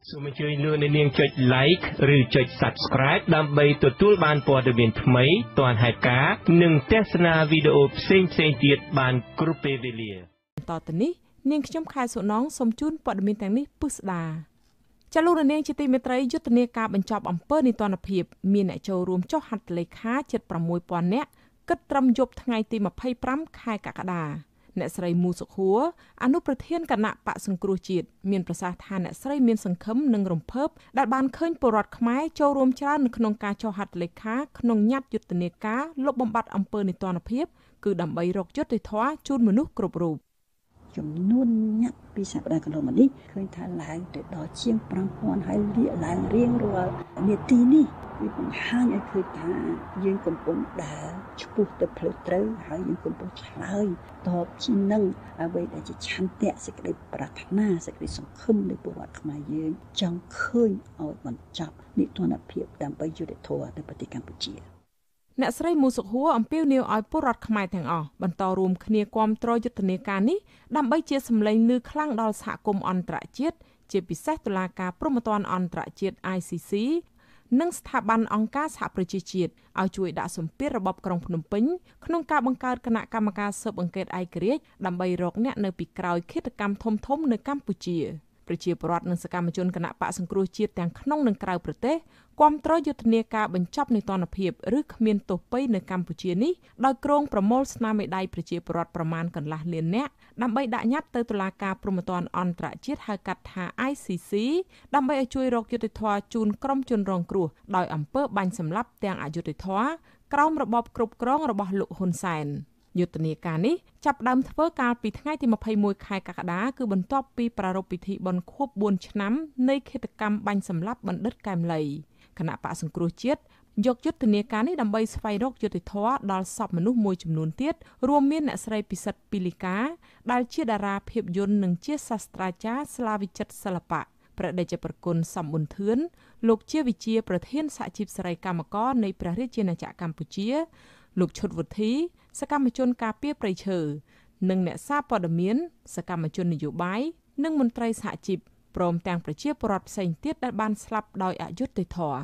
សូមអញ្ជើញលោកអ្នកនាងចុច like ឬចុច subscribe ដើម្បីទទួលបានព័ត៌មានថ្មីទាន់ហេតុការណ៍និងទស្សនាវីដេអូផ្សេងៗទៀតបានគ្រប់ពេលវេលាតទៅនេះនាងខ្ញុំខែសុណងសូមជូនព័ត៌មានទាំងនេះពិស្ដាចលនានាងជាទីមេត្រីយុទ្ធនាការបញ្ចប់អំពើនីតិរដ្ឋភាពមានអ្នកចូលរួមចុះហត្ថលេខាជិត 6,000 នាក់គិតត្រឹមយប់ថ្ងៃទី 25 ខែកក្កដាអ្នកស្រីមូសុខួរអនុប្រធានគណៈបកសង្គ្រោះជាតិមានប្រសាសន៍ថាអ្នកស្រីមានសង្ឃឹមនិងរំភើបដែលបានឃើញពលរដ្ឋខ្មែរចូលរួមច្រើននៅក្នុងការចុះហត្ថលេខាក្នុងញត្តិយុទ្ធនាការលុបបំបាត់អំពើនីតិរដ្ឋភាពគឺដើម្បីរកយុត្តិធម៌ជូនមនុស្សគ្រប់រូបចំនួនញត្តិពីសប្តាហ៍កន្លងមកនេះឃើញថាឡើងទៅដល់ជាង 5,000 ហើយលាកឡើងរៀងរាល់នាទីនេះវាបង្ហាញឲ្យឃើញថាយើងកំពុងដើរឆ្ពោះទៅផ្លូវត្រូវហើយយើងកំពុងឆ្លើយតបជានឹងអ្វីដែលជាឆន្ទៈសេចក្តីប្រាថ្នាសេចក្តីសង្ឃឹមនៃពលរដ្ឋខ្មែរយើងចង់ឃើញឲ្យបញ្ចប់នីតិរដ្ឋភាពដើម្បីយុត្តិធម៌នៅប្រទេសកម្ពុជាអ្នកស្រីមូសុខួរអំពាវនាវឲ្យពលរដ្ឋខ្មែរទាំងអស់បន្តរួមគ្នាគាំទ្រយុទ្ធនាការនេះដើម្បីជាសម្លេងឮខ្លាំងដល់សហគមន៍អន្តរជាតិជាពិសេសតុលាការព្រហ្មទណ្ឌអន្តរជាតិ ICC និងស្ថាប័នអង្គការសហប្រជាជាតិឲ្យជួយដាក់សម្ពាធរបបក្រុងភ្នំពេញក្នុងការបង្កើតគណៈកម្មការស៊ើបអង្កេតឯករាជ្យដើម្បីរកអ្នកនៅពីក្រោយឃាតកម្មធំៗនៅកម្ពុជាប្រជាពលរដ្ឋនិងសកម្មជនគណៈបកសង្គ្រោះជាតិទាំងក្នុងនិងក្រៅប្រទេសគាំទ្រយុទ្ធនាការបញ្ចប់នីតិរដ្ឋភាពឬគ្មានទោសពៃនៅកម្ពុជានេះដោយគ្រងប្រមូលស្នាមមេដៃប្រជាពលរដ្ឋប្រមាណកន្លះលាននាក់ដើម្បីដាក់ញត្តិទៅតុលាការព្រហ្មទណ្ឌអន្តរជាតិហៅកាត់ថា ICC ដើម្បីឲ្យជួយរកយុត្តិធម៌ជូនក្រុមជនរងគ្រោះដោយអំពើបាញ់សម្លាប់ទាំងអយុត្តិធម៌ក្រោមរបបគ្រប់គ្រងរបស់លោកហ៊ុនសែនយុទ្ធនាការនេះចាប់ផ្ដើមធ្វើកាលពីថ្ងៃទី 21 ខែកក្កដាគឺបន្ទាប់ពីប្រារព្ធពិធីបុណ្យខួប 4 ឆ្នាំនៃឃាតកម្មបាញ់សម្លាប់បណ្ឌិតកែមលីគណៈបកសង្គ្រោះជាតិយកយុទ្ធនាការនេះដើម្បីស្វែងរកយុត្តិធម៌ដល់សពមនុស្សមួយចំនួនទៀតរួមមានអ្នកស្រីពិសិដ្ឋពីលីកាដែលជាតារាភាពយន្តនិងជាសាស្ត្រាចារ្យស្លាវិចិត្រសិល្បៈព្រះតេជប្រគុណសំប៊ុនធឿនលោកជាវិជាប្រធានសហជីពសេរីកម្មករនៃព្រះរាជាណាចក្រកម្ពុជាលោកឈុតវុធីសកម្មជនការពារព្រៃឈើនិងអ្នកសារព័ត៌មានសកម្មជននយោបាយនិងមន្ត្រីសហជីពព្រមទាំងប្រជាពលរដ្ឋផ្សេងទៀតដែលបានស្លាប់ដោយអយុត្តិធម៌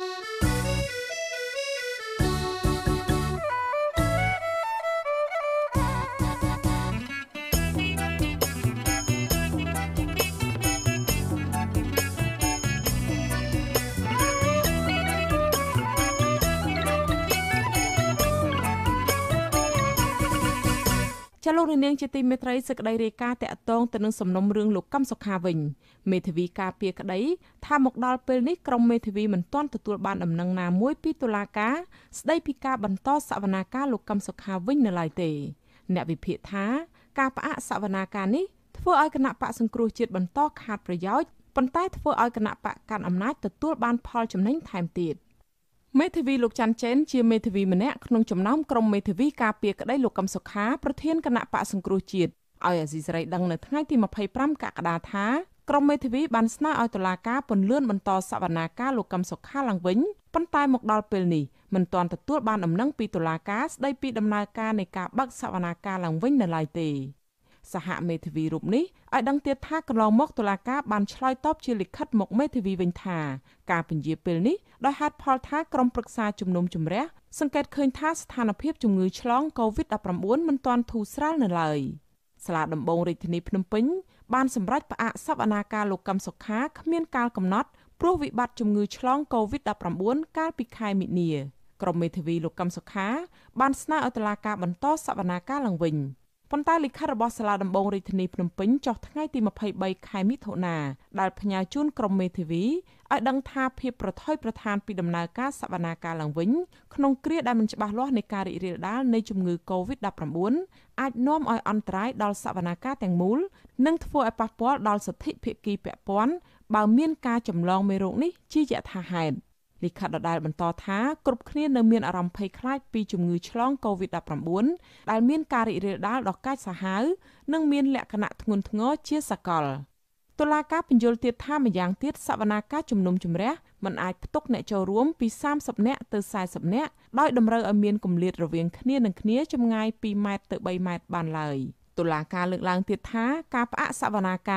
ចលនានាងជាទីមេត្រីសេចក្តីរាយការណ៍តាក់ទងទៅនឹងសំណុំរឿងលោកកឹមសុខាវិញមេធាវីការពារក្តីថាមកដល់ពេលនេះក្រុមមេធាវីមិនទាន់ទទួលបានដំណឹងណាមួយពីតុលាការស្តីពីការបន្តសវនាការលោកកឹមសុខាវិញនៅឡើយទេអ្នកវិភាគថាការផ្អាកសវនាការនេះធ្វើឲ្យគណៈបកសង្គ្រោះជាតិបន្តខាតប្រយោជន៍ប៉ុន្តែធ្វើឲ្យគណៈបកកាន់អំណាចទទួលបានផលចំណេញថែមទៀតមេធាវីលោកច័ន្ទចេនជាមេធាវីម្នាក់ក្នុងចំណោមក្រុមមេធាវីការពារក្តីលោកកឹមសុខាប្រធានគណៈបកសង្គ្រោះជាតិឲ្យអាស៊ីសេរីដឹងនៅថ្ងៃទី 25 កក្កដាថាក្រុមមេធាវីបានស្នើឲ្យតុលាការពន្យាបន្តសវនាការលោកកឹមសុខាឡើងវិញប៉ុន្តែមកដល់ពេលនេះមិនទាន់ទទួលបានដំណឹងពីតុលាការស្តីពីដំណើរការនៃការបើកសវនាការឡើងវិញនៅឡើយទេសហមេធាវីរូបនេះឲ្យដឹងទៀតថាកន្លងមកតុលាការបានឆ្លើយតបជាលិខិតមកមេធាវីវិញថាការពន្យាពេលនេះដោយហេតុផលថាក្រុមប្រឹក្សាជំនុំជម្រះសង្កេតឃើញថាស្ថានភាពជំងឺឆ្លង COVID-19 មិនទាន់ធូរស្រាលនៅឡើយសាលាដំបងរាជធានីភ្នំពេញបានសម្រេចផ្អាកសវនាការលោកកឹមសុខាគ្មានកាលកំណត់ព្រោះវិបត្តិជំងឺឆ្លង COVID-19 កាលពីខែមិនិនាក្រុមមេធាវីលោកកឹមសុខាបានស្នើឲ្យតុលាការបន្តសវនាការឡើងវិញប៉ុន្តែលិខិតរបស់សាលាដំបងរាជធានីភ្នំពេញចុះថ្ងៃទី 23 ខែមិថុនាដែលផ្ញើជូនក្រុមមេធាវីឲ្យដឹងថាភាពប្រថុយប្រថានពីដំណើរការសវនាការឡើងវិញក្នុងគ្រាដែលមិនច្បាស់លាស់នៃការរីករាលដាលនៃជំងឺ COVID-19 អាចនាំឲ្យអន្តរាយដល់សវនាការទាំងមូលនិងធ្វើឲ្យប៉ះពាល់ដល់សិទ្ធិភាគីពាក់ព័ន្ធបើមានការចម្លងមេរោគនេះជាយថាហេតុលិខិតដដែលបន្តថាគ្រប់គ្នានៅមានអារម្មណ៍ភ័យខ្លាចពីជំងឺឆ្លង COVID-19 ដែលមានការរីករាលដាលដ៏កាចសាហាវនិងមានលក្ខណៈធ្ងន់ធ្ងរជាសកលតុលាការបញ្យល់ទៀតថាម្យ៉ាងទៀតសវនាការជំនុំជម្រះមិនអាចផ្ទុកអ្នកចូលរួមពី30នាក់ទៅ40នាក់ដោយតម្រូវឲ្យមានគម្លាតរវាងគ្នានឹងគ្នាចម្ងាយ2ម៉ែត្រទៅ3ម៉ែត្របានឡើយតុលាការលើកឡើងទៀតថាការផ្អាកសវនាការនេះ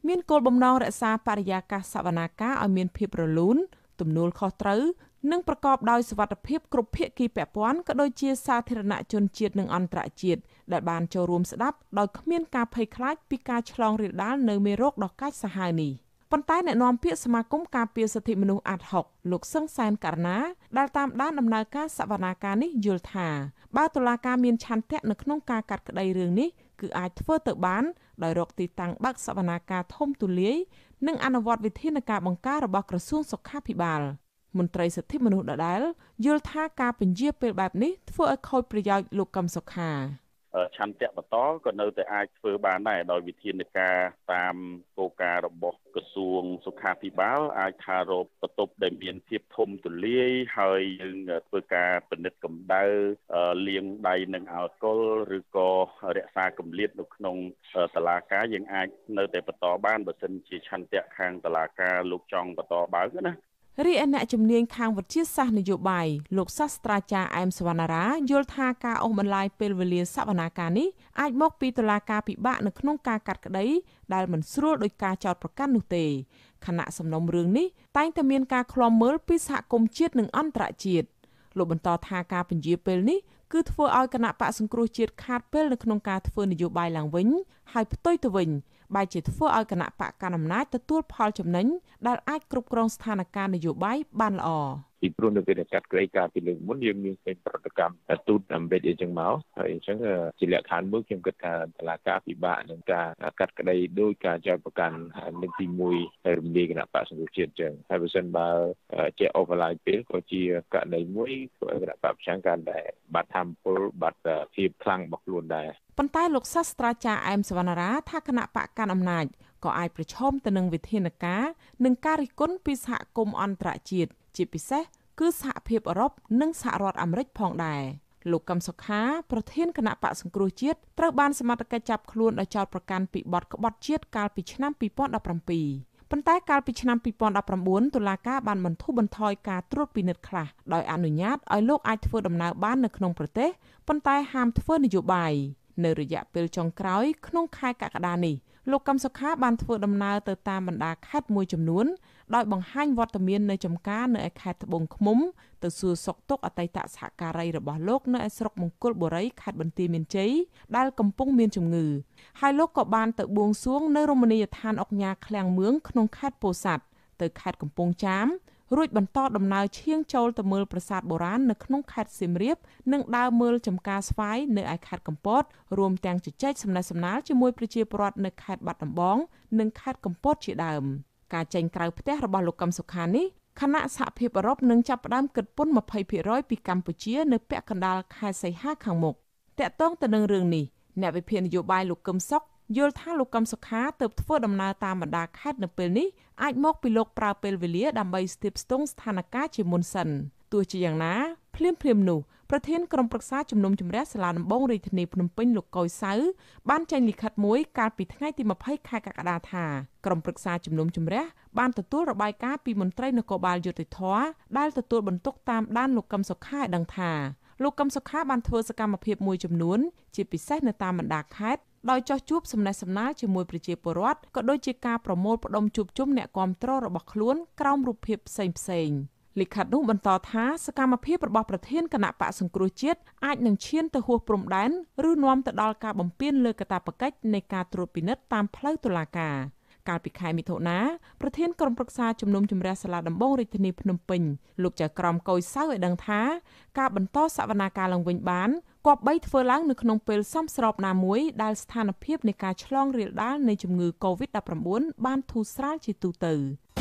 មានគោលបំណងរក្សាបរិយាកាសសវនាការឲ្យមានភាពរលូនទំនួលខុសត្រូវនិងប្រកបដោយសុវត្ថិភាពគ្រប់ភាគីពាក់ព័ន្ធក៏ដូចជាសាធារណជនជាតិនិងអន្តរជាតិដែលបានចូលរួមស្ដាប់ដោយគ្មានការភ័យខ្លាចពីការឆ្លងរាលដាលនៅមេរោគដ៏កាចសាហាវនេះប៉ុន្តែអ្នកនាំពាក្យសមាគមការពារសិទ្ធិមនុស្សអាត់ហុកលោកសឹងសែនករណាដែលតាមដានដំណើរការសវនាការនេះយល់ថាបើតុលាការមានឆន្ទៈនៅក្នុងការកាត់ក្តីរឿងនេះគឺអាចធ្វើទៅបានដោយរកទីតាំងបើកសវនាការធំទូលាយនិងអនុវត្តវិធានការបង្ការរបស់ក្រសួងសុខាភិបាលមន្ត្រីសិទ្ធិមនុស្សដដែលយល់ថាការពន្យាពេលបែបនេះធ្វើឲ្យខូចប្រយោជន៍លោកកឹមសុខាឆន្ទៈបន្តក៏នៅតែអាចធ្វើបានដែរដោយវិធានការតាមគោលការណ៍របស់ក្រសួងសុខាភិបាលអាចថារកបន្ទប់ដែលមានភាពធំទូលាយហើយយើងធ្វើការពិនិត្យកម្ដៅលាងដៃនឹងអាល់កុលឬក៏រក្សាកម្រិតនៅក្នុងតុលាការយើងអាចនៅតែបន្តបានបើសិនជាឆន្ទៈខាងតុលាការលោកចង់បន្តបើកណារីឯអ្នកជំនាញខាងវិទ្យាសាស្ត្រនយោបាយលោកសាស្ត្រាចារ្យអែមសវណ្ណារាយល់ថាការអូសបន្លាយពេលវេលាសវនាការនេះអាចមកពីតុលាការពិបាកនៅក្នុងការកាត់ក្តីដែលមិនស្រួលដោយការចោទប្រកាន់នោះទេខណៈសំណុំរឿងនេះតែងតែមានការឃ្លាំមើលពីសហគមន៍ជាតិនិងអន្តរជាតិលោកបន្តថាការពន្យាពេលនេះគឺធ្វើឲ្យគណៈបកសង្គ្រោះជាតិខាតពេលនៅក្នុងការធ្វើនយោបាយឡើងវិញហើយផ្ទុយទៅវិញបែរជាធ្វើឲ្យគណៈបកកណ្ដាលអំណាចទទួលផលចំណេញដែលអាចគ្រប់គ្រងស្ថានភាពនយោបាយបានល្អពីព្រោះនៅពេលកាត់ក្តីការពីលើកមុនយើងមានពេលប្រតិកម្មទូតអាមេរិកអីចឹងមកហើយអញ្ចឹងជាលក្ខខណ្ឌមួយខ្ញុំគិតថាតឡាការពិបាកនឹងការកាត់ក្តីដោយការចោទប្រកាន់នឹងទី1ហើយរំលាយគណៈបកសង្គ្រោះជាតិចឹងហើយបើសិនបើជាអូវឡាយពេលក៏ជាករណីមួយគណៈបកប្រឆាំងកាន់តែបាត់ធម្មពលបាត់ភាពខ្លាំងរបស់ខ្លួនដែរប៉ុន្តែលោកសាស្ត្រាចារ្យអែមសវណ្ណារាថាគណៈបកកណ្ដាលអំណាចក៏អាចប្រឈមទៅនឹងវិធានការនិងការរិះគន់ពីសហគមន៍អន្តរជាតិជាពិសេសគឺសហភាពអឺរ៉ុបនិងសហរដ្ឋអាមេរិកផងដែរលោកកឹមសុខាប្រធានគណៈបកសង្គ្រោះជាតិត្រូវបានសមត្ថកិច្ចចាប់ខ្លួនដោយចោទប្រកាន់ពីបទក្បត់ជាតិកាលពីឆ្នាំ2017ប៉ុន្តែកាលពីឆ្នាំ2019តុលាការបានបន្ធូរបន្ថយការត្រួតពិនិត្យខ្លះដោយអនុញ្ញាតឲ្យលោកអាចធ្វើដំណើរបាននៅក្នុងប្រទេសប៉ុន្តែហាមធ្វើនយោបាយនៅរយៈពេលចុងក្រោយក្នុងខែកក្កដានេះលោកកឹមសុខាបានធ្វើដំណើរទៅតាមបណ្ដាខេត្តមួយចំនួនដោយបង្ហាញវត្តមាននៅចំការនៅឯខេត្តត្បូងឃ្មុំទៅសួរសុខទុក្ខអតីតសហការីរបស់លោកនៅឯស្រុកមង្គលបុរីខេត្តបន្ទាយមានជ័យដែលកំពុងមានជំងឺហើយលោកក៏បានទៅបួងសួងនៅរមណីយដ្ឋានអុកញ៉ាឃ្លាំងមឿងក្នុងខេត្តពោធិ៍សាត់ទៅខេត្តកំពង់ចាមរួចបន្តដំណើរឈាងចូលទៅមើលប្រាសាទបុរាណនៅក្នុងខេត្តសៀមរាបនិងដើរមើលចំការស្វាយនៅឯខេត្តកំពតរួមទាំងជជែកសំណេះសំណាលជាមួយប្រជាពលរដ្ឋនៅខេត្តបាត់ដំបងនិងខេត្តកំពតជាដើមការចេញក្រៅផ្ទះរបស់លោកកឹមសុខានេះគណៈសហភាពអឺរ៉ុបនឹងចាប់ផ្ដើមគិតពន្ធ 20% ពីកម្ពុជានៅពាក់កណ្ដាលខែសីហាខាងមុខតាក់ទងទៅនឹងរឿងនេះអ្នកវិភាគនយោបាយលោកកឹមសុខយល់ថាលោកកឹមសុខាទើបធ្វើដំណើរតាមបណ្ដាខេត្តនៅពេលនេះអាចមកពីលោកប្រើពេលវេលាដើម្បីស្ទាបស្ទង់ស្ថានភាពជាមុនសិនទោះជាយ៉ាងណាភ្លាមនោះប្រធានក្រុមប្រឹក្សាជំនុំជម្រះសាលាដំបងរាជធានីភ្នំពេញលោកកុយសៅបានចេញលិខិតមួយកាលពីថ្ងៃទី20ខែកក្កដាថាក្រុមប្រឹក្សាជំនុំជម្រះបានទទួលរបាយការណ៍ពីមន្ត្រីនគរបាលយុតិធធដែលទទួលបន្ទុកតាមដានលោកកឹមសុខាឲ្យដឹងថាលោកកឹមសុខាបានធ្វើសកម្មភាពមួយចំនួនជាពិសេសនៅតាមបណ្ដាខេត្តដោយចោះជួបសំណេះសំណាលជាមួយប្រជាពលរដ្ឋក៏ដូចជាការប្រមូលផ្ដុំជួបជុំអ្នកគាំទ្ររបស់ខ្លួនក្រោមរូបភាពផ្សេងលិខិតនោះបន្តថាសកម្មភាពរបស់ប្រធានគណៈបកសង្គ្រោះជាតិអាចនឹងឈានទៅហួសព្រំដែនឬនាំទៅដល់ការបំពានលើកាតព្វកិច្ចនៃការត្រួតពិនិត្យតាមផ្លូវតុលាការកាលពីខែមិថុនាប្រធានក្រុមប្រឹក្សាជំនុំជម្រះសាលាដំបងរាជធានីភ្នំពេញលោកចៅក្រមកុយសៅឲ្យដឹងថាការបន្តសវនាការឡើងវិញបានគប្បីធ្វើឡើងនៅក្នុងពេលសមស្របណាមួយដែលស្ថានភាពនៃការឆ្លងរាលដាលនៃជំងឺ COVID-19 បានធូរស្រាលជាទូទៅ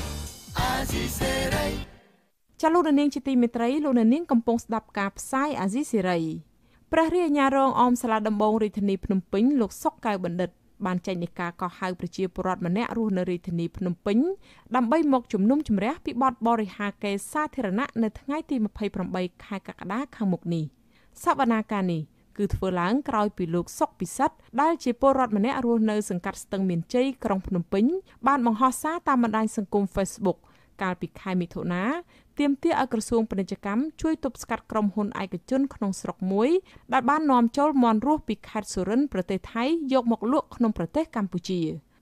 ចាលោកនាងជាទីមេត្រីលោកនាងកំពុងស្ដាប់ការផ្សាយអាស៊ីសេរីព្រះរាជអាជ្ញារងអមសាលាដំបងរាជធានីភ្នំពេញលោកសុកកៅបណ្ឌិតបានចេញនីការកោះហៅប្រជាពលរដ្ឋម្នាក់រស់នៅរាជធានីភ្នំពេញដើម្បីមកជំនុំជម្រះពីបទបរិហាកេរសាធារណៈនៅថ្ងៃទី28ខែកក្កដាខាងមុខនេះសវនាការនេះគឺធ្វើឡើងក្រោយពីលោកសុកពិសិដ្ឋដែលជាពលរដ្ឋម្នាក់រស់នៅសង្កាត់ស្ទឹងមានជ័យក្រុងភ្នំពេញបានបង្ហោះសារតាមបណ្ដាញសង្គម Facebook កាលពីខែមិថុនាទាមទារឲ្យក្រសួងពាណិជ្ជកម្មជួយទប់ស្កាត់ក្រុមហ៊ុនឯកជនក្នុងស្រុកមួយដែលបាននាំចូលមាន់រស់ពីខេត្តសុរិន្ទប្រទេសថៃយកមកលក់ក្នុងប្រទេសកម្ពុជា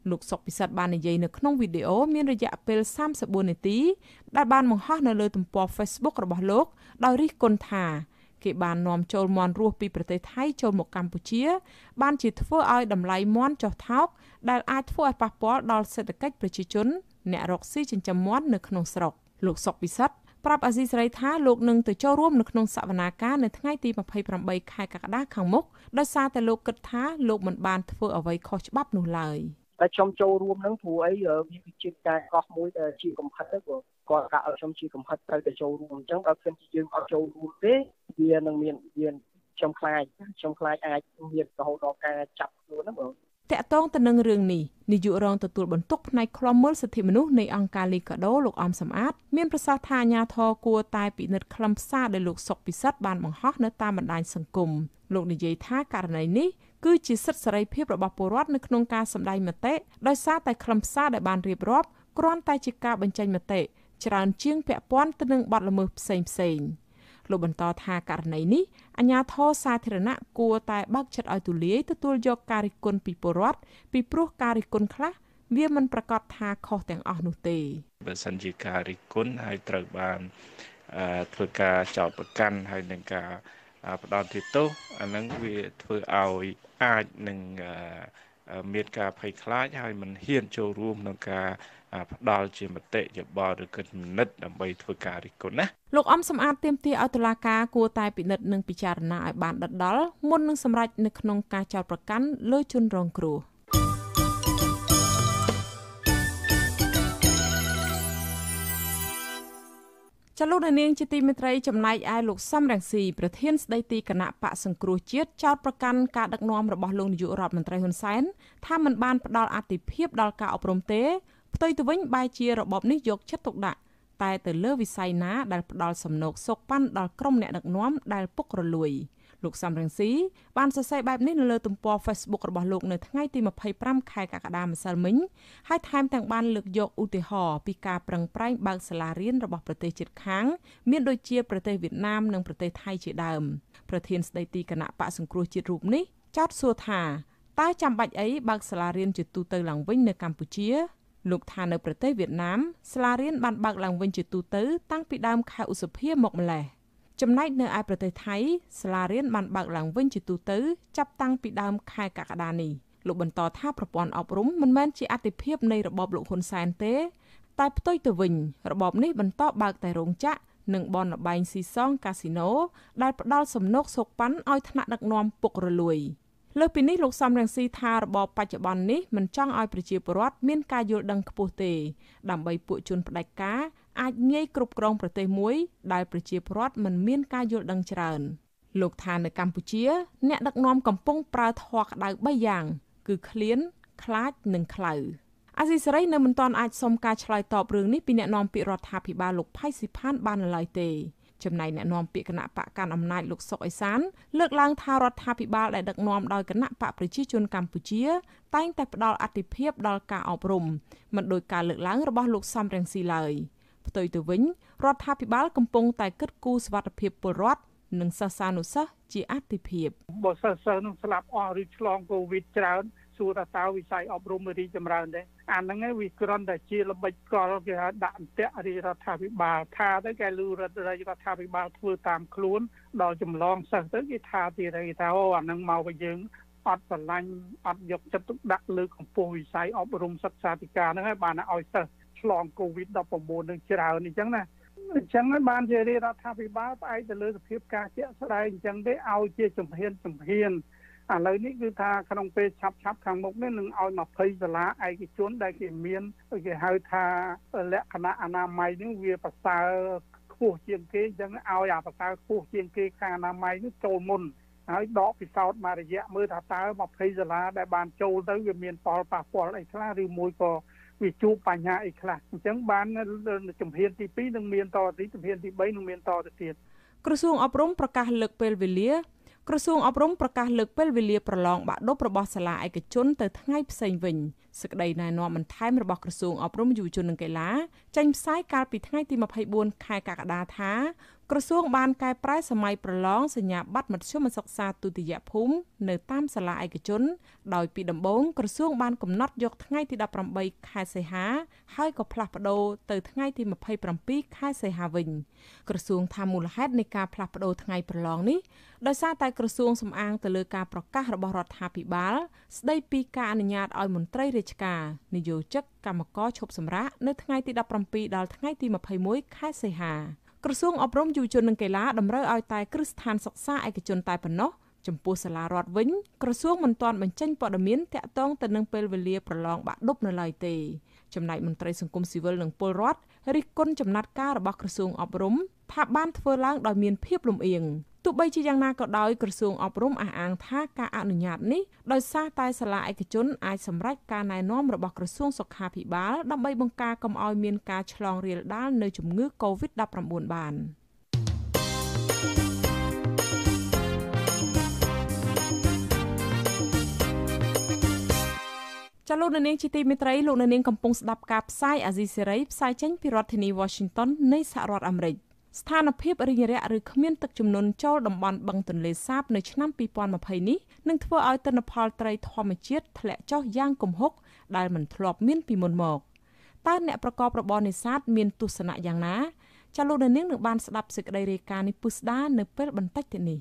លោកសុកពិសិដ្ឋបាននិយាយនៅក្នុងវីដេអូមានរយៈពេល34នាទីដែលបានបង្ហោះនៅលើទំព័រ Facebook របស់លោកដោយរិះគន់ថាគេបាននាំចូលមាន់រស់ពីប្រទេសថៃចូលមកកម្ពុជាបានជាធ្វើឲ្យតម្លៃមាន់ចុះថោកដែលអាចធ្វើឲ្យប៉ះពាល់ដល់សេដ្ឋកិច្ចប្រជាជនអ្នករកស៊ីចិញ្ចឹមមាន់នៅក្នុងស្រុកលោកសុកពិសិដ្ឋប្រាប់អាស៊ីសេរីថាលោកនឹងទៅចូលរួមនៅក្នុងសវនាការនៅថ្ងៃទី28ខែកក្កដាខាងមុខដោយសារតែលោកគិតថាលោកមិនបានធ្វើអ្វីខុសច្បាប់នោះឡើយតែខ្ញុំចូលរួមនឹងព្រោះអីវាជាការកោះមួយដែលជាកំហិតទៅគាត់ដាក់ឲ្យខ្ញុំជាកំហិតត្រូវតែចូលរួមអញ្ចឹងបើខ្ញុំជាយើងអត់ចូលរួមទេវានឹងមានខ្ញុំខ្លាចអាចមានរហូតដល់ការចាប់ខ្លួនហ្នឹងបងតាក់ទងទៅនឹងរឿងនេះនាយករងទទួលបន្ទុកផ្នែកឃ្លាំមើលសិទ្ធិមនុស្សនៃអង្គការលីកាដូលោកអំសំអាតមានប្រសាសន៍ថាអាជ្ញាធរគួរតែពិនិត្យខ្លឹមសារដែលលោកសុកពិសិដ្ឋបានបង្ហោះនៅតាមបណ្ដាញសង្គមលោកនិយាយថាករណីនេះគឺជាសិទ្ធិសេរីភាពរបស់ពលរដ្ឋនៅក្នុងការសម្ដែងមតិដោយសារតែខ្លឹមសារដែលបានរៀបរាប់គ្រាន់តែជាការបញ្ចេញមតិច្រើនជាងពាក់ព័ន្ធទៅនឹងបទល្មើសផ្សេងៗលោកបន្តថាករណីនេះអាជ្ញាធរសាធារណៈគួរតែបើកចិត្តឲ្យទូលាយទទួលយកការរិះគន់ពីពលរដ្ឋពីព្រោះការរិះគន់ខ្លះវាមិនប្រកាសថាខុសទាំងអស់នោះទេបើសិនជាការរិះគន់ហើយត្រូវបានធ្វើការចោទប្រកាន់ហើយនឹងការផ្ដន់ទោសអានឹងវាធ្វើឲ្យអាចនឹងមានការភ័យខ្លាចហើយមិនហ៊ានចូលរួមក្នុងការផ្ដាល់ជាមតិយោបល់ឬគណនិតដើម្បីធ្វើការរិះគន់ណាលោកអំសំអាតទាមទារឲ្យតុលាការគួរតែពិនិត្យនិងពិចារណាឲ្យបានដិតដល់មុននឹងសម្រេចនៅក្នុងការចោទប្រកាន់លើជនរងគ្រោះចលនានាងជាទីមេត្រីចំណែកឯលោកសំរងស៊ីប្រធានស្ដីទីគណៈបកសង្គ្រោះជាតិចោទប្រកាន់ការដឹកនាំរបស់លោកនាយករដ្ឋមន្ត្រីហ៊ុនសែនថាមិនបានផ្ដល់អាទិភាពដល់ការអប់រំទេផ្ទុយទៅវិញបែរជារបបនេះយកចិត្តទុកដាក់តែទៅលើវិស័យណាដែលផ្ដល់សំណូកសុកប៉ាន់ដល់ក្រុមអ្នកដឹកនាំដែលពុករលួយលោកសំរងស៊ីបានសរសេរបែបនេះនៅលើទំព័រ Facebook របស់លោកនៅថ្ងៃទី25ខែកក្កដាម្សិលមិញហើយថែមទាំងបានលើកយកឧទាហរណ៍ពីការប្រឹងប្រែងបើកសាលារៀនរបស់ប្រទេសជិតខាងមានដូចជាប្រទេសវៀតណាមនិងប្រទេសថៃជាដើមប្រធានស្ដីទីគណៈបកសង្គ្រោះជាតិរូបនេះចោទសួរថាតើចាំបាច់អីបើកសាលារៀនជាទូទៅឡើងវិញនៅកម្ពុជាលោកថានៅប្រទេសវៀតណាមសាលារៀនបានបើកឡើងវិញជាទូទៅតាំងពីដើមខែឧសភាមកម្លេះចំណែកនៅឯប្រទេសថៃសាលារៀនបានបើកឡើងវិញជាទូទៅចាប់តាំងពីដើមខែកក្កដានេះលោកបន្តថាប្រព័ន្ធអប់រំមិនមែនជាអាទិភាពនៃរបបលោកហ៊ុនសែនទេតែផ្ទុយទៅវិញរបបនេះបន្តបើកតែរោងចក្រនិងបនលបែងស៊ីសងកាស៊ីណូដែលផ្ដល់សំណូកសូកប៉ាន់ឲ្យថ្នាក់ដឹកនាំពុករលួយលើពីនេះលោកសំរងស៊ីថារបបបច្ចុប្បន្ននេះមិនចង់ឲ្យប្រជាពលរដ្ឋមានការយល់ដឹងខ្ពស់ទេដើម្បីពួកជនផ្ដាច់ការអាចងាយគ្រប់គ្រងប្រទេសមួយដែលប្រជាពលរដ្ឋមិនមានការយល់ដឹងច្រើនលោកថានៅកម្ពុជាអ្នកដឹកនាំកំពុងប្រើធម៌ក្តៅ3យ៉ាងគឺឃ្លានខ្លាចនិងខ្លៅអាស៊ីសេរីនៅមិនទាន់អាចសុំការឆ្លើយតបរឿងនេះពីអ្នកនាំពាក្យរដ្ឋាភិបាលលោកផៃស៊ីផានបាននៅឡើយទេចំណែកអ្នកនាំពាក្យគណៈបកកាន់អំណាចលោកសុកអេសានលើកឡើងថារដ្ឋាភិបាលដែលដឹកនាំដោយគណៈបកប្រជាជនកម្ពុជាតែងតែផ្ដល់អាទិភាពដល់ការអប់រំមិនដោយការលើកឡើងរបស់លោកសំរងស៊ីឡើយផ្ទុយទៅវិញរដ្ឋាភិបាលកំពុងតែគិតគូរសុវត្ថិភាពពលរដ្ឋនិងសិស្សានុសិស្សជាអាទិភាពបើសិស្សនឹងស្លាប់អស់ឬឆ្លងកូវីដច្រើនសួរថាតើវិស័យអប់រំរីកចម្រើនទេអាហ្នឹងឯងវាគ្រាន់តែជាល្បិចកលគេហៅដាក់អន្ទាក់រាជរដ្ឋាភិបាលថាទៅគេលឺរដ្ឋាភិបាលធ្វើតាមខ្លួនដល់ចម្លងសិស្សទៅគេថាទៀតគេថាអូអាហ្នឹងមកវិញយើងអត់ស្រឡាញ់អត់យកចិត្តទុកដាក់លើកម្ពស់វិស័យអប់រំសិក្សាធិការហ្នឹងហើយបានឲ្យសិស្សឆ្លងកូវីដ19នឹងច្រើនអញ្ចឹងណាអញ្ចឹងបានជារាជរដ្ឋាភិបាលផ្អែកទៅលើសភាពការជាក់ស្ដែងអញ្ចឹងទេឲ្យជាជំហានឥឡូវនេះគឺថាក្នុងពេលឆាប់ខាងមុខនេះនឹងឲ្យ20សាលាឯកជនដែលគេមានគេហៅថាលក្ខណៈអនាម័យនេះវាប្រសើរខ្ពស់ជាងគេអញ្ចឹងឲ្យអាប្រសើរខ្ពស់ជាងគេខាងអនាម័យនេះចូលមុនហើយដកពិសោធន៍មួយរយៈមើលថាតើ20សាលាដែលបានចូលទៅវាមានផលប៉ះពាល់អីខ្លះឬមួយក៏វាជួបបញ្ហាអីខ្លះអញ្ចឹងបានជំហានទី2នឹងមានតទៅជំហានទី3នឹងមានតទៅទៀតក្រសួងអប់រំប្រកាសលើកពេលវេលាប្រឡងបាក់ឌុបរបស់សាលាឯកជនទៅថ្ងៃផ្សេងវិញសេចក្តីណែនាំបន្ថែមរបស់ក្រសួងអប់រំយុវជននិងកីឡាចេញផ្សាយកាលពីថ្ងៃទី24ខែកក្កដាថាក្រសួងបានកែប្រែសម័យប្រឡងសញ្ញាបត្រមធ្យមសិក្សាទុតិយភូមិនៅតាមសាលាឯកជនដោយពីដំបូងក្រសួងបានកំណត់យកថ្ងៃទី18ខែសីហាហើយក៏ផ្លាស់ប្ដូរទៅថ្ងៃទី27ខែសីហាវិញក្រសួងថាមូលហេតុនៃការផ្លាស់ប្ដូរថ្ងៃប្រឡងនេះដោយសារតែក្រសួងសំអាងទៅលើការប្រកាសរបស់រដ្ឋាភិបាលស្ដីពីការអនុញ្ញាតឲ្យមន្ត្រីរាជការនិយោជិកកម្មករឈប់សម្រាកនៅថ្ងៃទី17ដល់ថ្ងៃទី21ខែសីហាក្រសួងអប់រំយុវជននិងកីឡាតម្រូវឲ្យតែគ្រឹះស្ថានសិក្សាឯកជនតែប៉ុណ្ណោះចំពោះសាលារដ្ឋវិញក្រសួងមិនទាន់បញ្ចេញព័ត៌មានតាក់ទងទៅនឹងពេលវេលាប្រឡងបាក់ឌុបនៅឡើយទេចំណែកមន្ត្រីសង្គមស៊ីវិលនិងពលរដ្ឋរិះគន់ចំណាត់ការរបស់ក្រសួងអប់រំថាបានធ្វើឡើងដោយមានភាពលំអៀងទោះបីជាយ៉ាងណាក៏ដោយក្រសួងអប់រំអះអាងថាការអនុញ្ញាតនេះដោយសារតែសាលាឯកជនអាចសម្រេចការណែនាំរបស់ក្រសួងសុខាភិបាលដើម្បីបង្ការកុំឲ្យមានការឆ្លងរាលដាលនៃជំងឺ COVID-19 បានចលនានាងជាទីមេត្រីលោកនាងកំពុងស្ដាប់ការផ្សាយអាស៊ីសេរីផ្សាយចេញពីរដ្ឋធានី Washington នៃសហរដ្ឋអាមេរិកស្ថានភាពរីងរាក់ឬគ្មានទឹកជំនន់ចូលតំបន់បឹងទន្លេសាបនៅឆ្នាំ2020នេះនឹងធ្វើឲ្យទិន្នផលត្រីធម្មជាតិធ្លាក់ចុះយ៉ាងគំហុកដែលមិនធ្លាប់មានពីមុនមកតើអ្នកប្រកបរបរនេសាទមានទស្សនៈយ៉ាងណាចាលោកនាងនឹងបានស្ដាប់សេចក្តីរាយការណ៍នេះពុស្ដានៅពេលបន្តិចទៀតនេះ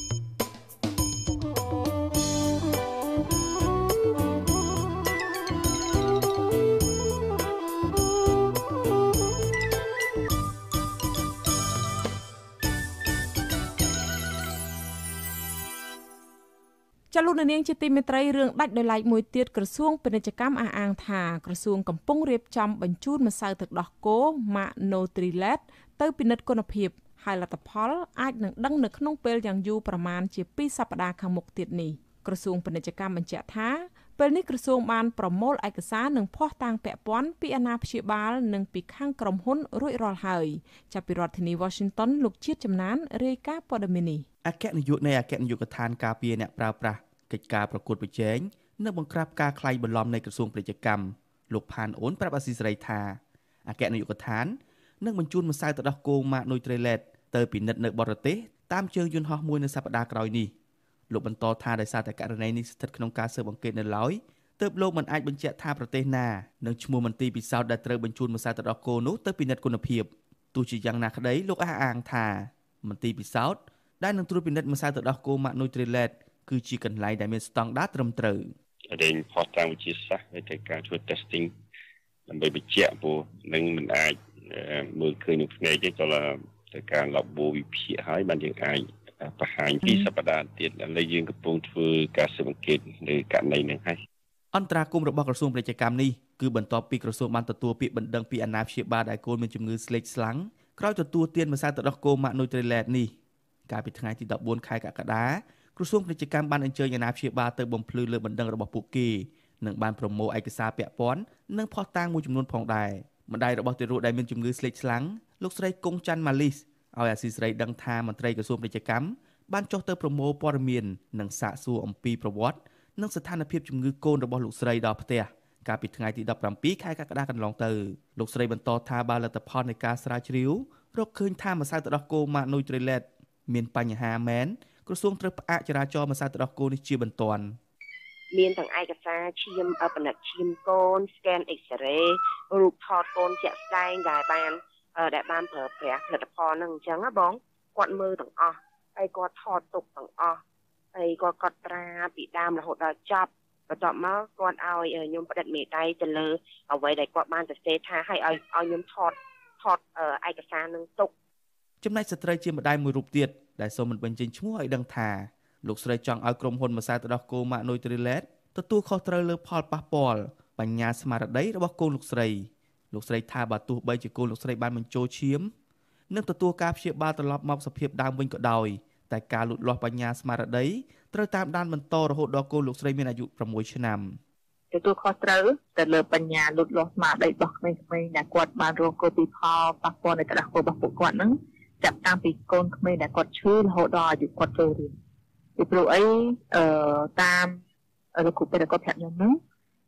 ចលនានាងជាទីមេត្រីរឿងដាច់ដោយឡែកមួយទៀតក្រសួងពាណិជ្ជកម្មអះអាងថាក្រសួងកំពុងរៀបចំបញ្ជូនម្សៅទឹកដោះគោម៉ាក Nutrilett ទៅពិនិត្យគុណភាពហើយលទ្ធផលអាចនឹងដឹងនៅក្នុងពេលយ៉ាងយូរប្រមាណជា2សប្តាហ៍ខាងមុខទៀតនេះក្រសួងពាណិជ្ជកម្មបញ្ជាក់ថាពេលនេះក្រសួងបានប្រមូលឯកសារនិងភស្តុតាងពាក់ព័ន្ធពីអាណាព្យាបាលនិងពីខាងក្រុមហ៊ុនរួចរាល់ហើយចាប់ពីរដ្ឋធានី Washington លោកជាតិចំណានរាយការណ៍ព័ត៌មាននេះអគ្គនាយកនៃអគ្គនាយកដ្ឋានការពារអ្នកប្រើប្រាស់កិច្ចការប្រកួតប្រជែងនិងបង្ក្រាបការក្លែងបន្លំនៃក្រសួងពាណិជ្ជកម្មលោកផានអូនប្រាប់អាស៊ីសេរីថាអគ្គនាយកដ្ឋាននឹងបញ្ជូនម្សៅទឹកដោះគោម៉ាក Nutrilett ទៅពិនិត្យនៅបរទេសតាមជើងយន្តហោះមួយនៅសប្តាហ៍ក្រោយនេះលោកបន្តថាដោយសារតែករណីនេះស្ថិតក្នុងការស៊ើបអង្កេតនៅឡើយទើបលោកមិនអាចបញ្ជាក់ថាប្រទេសណានឹងឈ្មោះមន្ទីរពិសោធន៍ដែលត្រូវបញ្ជូនម្សៅទឹកដោះគោនោះទៅពិនិត្យគុណភាពទោះជាយ៉ាងណាក្តីលោកអះអាងថាមន្ទីរពិសោធន៍ដែលនឹងត្រួតពិនិត្យម្សៅទឹកដោះគោម៉ាក Nutrilett គឺជាកន្លែងដែលមានស្តង់ដារត្រឹមត្រូវរែងផុសតាមវិទ្យាសាស្ត្រនៃការធ្វើ testing ដើម្បីបញ្ជាក់ព្រោះនឹងមិនអាចមើលឃើញនឹងភ្នែកទេក៏ទៅការលបវិភាគហើយបានយើងអាចបង្ហាញពីសប្តាហ៍ទៀតឥឡូវយើងកំពុងធ្វើការស៊ើបអង្កេតលើករណីនេះហើយអន្តរាគមន៍របស់ក្រសួងពាណិជ្ជកម្មនេះគឺបន្ទាប់ពីក្រសួងបានទទួលពាក្យបណ្ដឹងពីអាណាព្យាបាលដែលកូនមានជំងឺស្លេកស្លាំងក្រោយទទួលទានម្សៅទឹកដោះគោម៉ាក Nutrilett នេះកាលពីថ្ងៃទី14ខែកក្កដាក្រសួងពាណិជ្ជកម្មបានអញ្ជើញអាណាព្យាបាលទៅបំភ្លឺលើបណ្ដឹងរបស់ពួកគេនិងបានប្រមូលឯកសារពាក់ព័ន្ធនិងភស្តុតាងមួយចំនួនផងដែរម្ដាយរបស់ទារកដែលមានជំងឺស្លេកស្លាំងលោកស្រីកុងច័ន្ទម៉ាលីសឲ្យអាស៊ីសេរីដឹងថាមន្ត្រីក្រសួងពាណិជ្ជកម្មបានចុះទៅប្រមូលព័ត៌មាននិងសាកសួរអំពីប្រវត្តិនិងស្ថានភាពជំងឺកូនរបស់លោកស្រីដល់ផ្ទះកាលពីថ្ងៃទី17ខែកក្កដាកន្លងទៅលោកស្រីបន្តថាបើលទ្ធផលនៃការស្រាវជ្រាវរកឃើញថាម្សៅទឹកដោះគោម៉ាក Nutrilett មានបញ្ហាមែនក្រសួងត្រូវផ្អាកចរាចរណ៍ម្សៅទឹកដោះគោនេះជាបន្ទាន់មានទាំងឯកសារឈាមបណ្ឌិតឈាមកូន scan X-ray រូបថតកូនជាក់ស្ដែងដែលបានប្រើប្រាស់ផលិតផលហ្នឹងអញ្ចឹងណាបងគាត់មើលទាំងអស់ហើយគាត់ថតទុកទាំងអស់ហើយគាត់កត់ត្រាពីដើមរហូតដល់ចប់បន្ទាប់មកគាត់ឲ្យខ្ញុំផ្តិតមេដៃទៅលើអ្វីដែលគាត់បានសរសេរថាឲ្យខ្ញុំថតឯកសារនឹងទុកចំណែកស្ត្រីជាម្ដាយមួយរូបទៀតដែលសូមមិនបញ្ចេញឈ្មោះឲ្យដឹងថាលោកស្រីចង់ឲ្យក្រុមហ៊ុនម្សៅទឹកដោះគោម៉ាក Nutrilett ទទួលខុសត្រូវលើផលប៉ះពាល់បញ្ញាស្មារតីរបស់កូនលោកស្រីថាបើទោះបីជាកូនលោកស្រីបានបញ្ចូលឈាមនិងទទួលការព្យាបាលត្រឡប់មកសភាពដើមវិញក៏ដោយតែការលូតលាស់បញ្ញាស្មារតីត្រូវតាមដានបន្តរហូតដល់កូនលោកស្រីមានអាយុ6ឆ្នាំទទួលខុសត្រូវទៅលើបញ្ញាលូតលាស់ស្មារតីរបស់ក្មេងៗដែលគាត់បានរងគ្រោះពីផលប៉ះពាល់នៃទឹកដោះគោរបស់ពួកគាត់ហ្នឹងចាប់តាំងពីកូនក្មេងដែលគាត់ឈឺរហូតដល់អាយុគាត់ចូលរៀនពីព្រោះអីតាមលោកគ្រូពេទ្យគាត់ប្រាប់ខ្ញុំហ្នឹង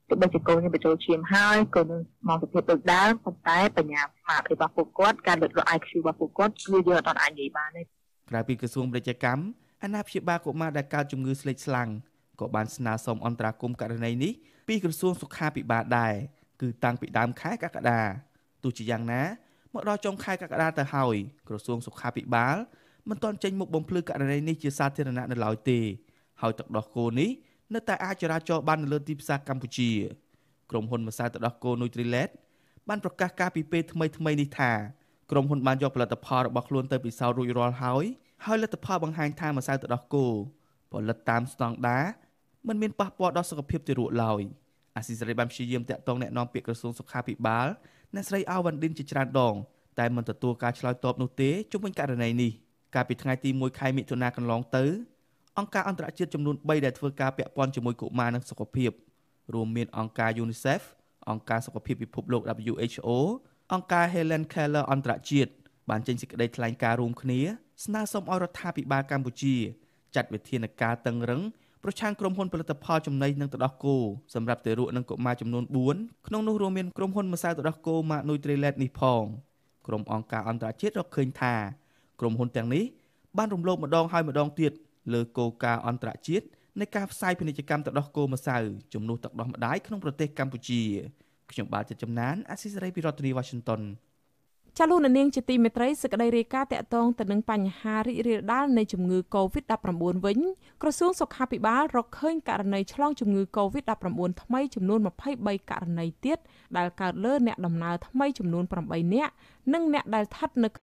ទោះបីជាកូនយើងបញ្ចូលឈាមហើយកូននឹងមកសុខភាពដូចដើមប៉ុន្តែបញ្ញាស្មារតីរបស់ពួកគាត់ការលើកយក IQ របស់ពួកគាត់គឺយើងអត់អាចនិយាយបានទេក្រៅពីក្រសួងពាណិជ្ជកម្មអាណាព្យាបាលកុមារដែលកើតជំងឺស្លេកស្លាំងក៏បានស្នើសុំអន្តរាគមន៍ករណីនេះពីក្រសួងសុខាភិបាលដែរគឺតាំងពីដើមខែកក្កដាទោះជាយ៉ាងណាមកដល់ចុងខែកក្កដាទៅហើយក្រសួងសុខាភិបាលមិនទាន់ចេញមុខបំភ្លឺករណីនេះជាសាធារណៈនៅឡើយទេហើយទឹកដោះគោនេះនៅតែអាចចរាចរបាននៅលើទីផ្សារកម្ពុជាក្រុមហ៊ុនម្សៅទឹកដោះគោ Nutrilet បានប្រកាសការពីពេលថ្មីនេះថាក្រុមហ៊ុនបានយកផលិតផលរបស់ខ្លួនទៅពិសោធន៍រួចរាល់ហើយលទ្ធផលបង្ហាញថាម្សៅទឹកដោះគោផលិតតាមស្តង់ដារមិនមានប៉ះពាល់ដល់សុខភាពទារកឡើយអាស៊ីសេរីបានព្យាយាមតាក់ទងแนะនាំពាក្យក្រសួងសុខាភិបាលអ្នកស្រីអាវ៉ាន់ឌិនជាច្រើនដងតែមិនទទួលការឆ្លើយតបនោះទេជុំវិញករណីនេះកាលពីថ្ងៃទី1ខែមិថុនាកន្លងទៅអង្គការអន្តរជាតិចំនួន3ដែលធ្វើការពាក់ព័ន្ធជាមួយកុមារនិងសុខភាពរួមមានអង្គការ UNICEF អង្គការសុខភាពពិភពលោក WHO អង្គការ Helen Keller អន្តរជាតិបានចេញសេចក្តីថ្លែងការណ៍រួមគ្នាស្នើសុំឲ្យរដ្ឋាភិបាលកម្ពុជាចាត់វិធានការតឹងរ៉ឹងប្រឆាំងក្រុមហ៊ុនផលិតផលចំណីនិងទឹកដោះគោសម្រាប់ទារកនិងកុមារចំនួន4ក្នុងនោះរួមមានក្រុមហ៊ុនម្សៅទឹកដោះគោ Nutrilet នេះផងក្រុមអង្គការអន្តរជាតិរកឃើញថាក្រុមហ៊ុនទាំងនេះបានរំលោភម្ដងហើយម្ដងទៀតលើគោលការណ៍អន្តរជាតិនៃការផ្សាយពាណិជ្ជកម្មទឹកដោះគោម្សៅជំនួសទឹកដោះម្ដាយក្នុងប្រទេសកម្ពុជាខ្ញុំបាទចិត្តចំណានអាស៊ីសេរីពីរដ្ឋធានី Washington ចាលោកនាងជាទីមេត្រីសេចក្តីរាយការណ៍តាក់ទងទៅនឹងបញ្ហារីករាលដាលនៃជំងឺ Covid-19 វិញក្រសួងសុខាភិបាលរកឃើញករណីឆ្លងជំងឺ Covid-19 ថ្មីចំនួន23ករណីទៀតដែលកើតលើអ្នកដំណើរថ្មីចំនួន8នាក់និងអ្នកដែលស្ថិតនៅ